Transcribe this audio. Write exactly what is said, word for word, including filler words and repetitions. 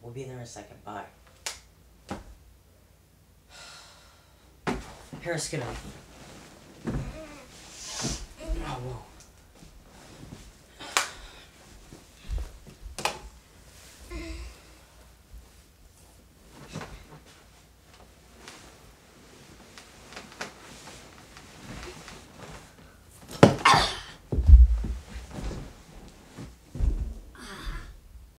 We'll be there in a second. Bye. Parris, get up. Oh, whoa.